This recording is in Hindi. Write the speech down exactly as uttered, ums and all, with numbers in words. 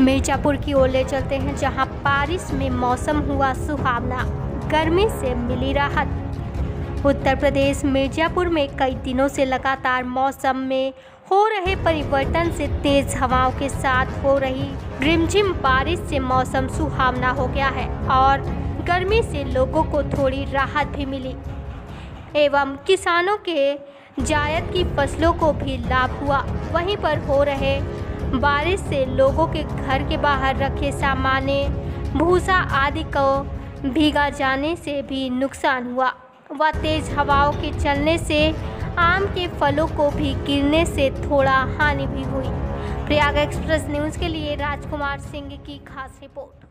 मिर्जापुर की ओर ले चलते हैं, जहां बारिश में मौसम हुआ सुहावना, गर्मी से मिली राहत। उत्तर प्रदेश मिर्जापुर में कई दिनों से लगातार मौसम में हो रहे परिवर्तन से तेज हवाओं के साथ हो रही रिमझिम बारिश से मौसम सुहावना हो गया है और गर्मी से लोगों को थोड़ी राहत भी मिली एवं किसानों के जायद की फसलों को भी लाभ हुआ। वहीं पर हो रहे बारिश से लोगों के घर के बाहर रखे सामान, भूसा आदि को भीगा जाने से भी नुकसान हुआ व तेज हवाओं के चलने से आम के फलों को भी गिरने से थोड़ा हानि भी हुई। प्रयाग एक्सप्रेस न्यूज़ के लिए राजकुमार सिंह की खास रिपोर्ट।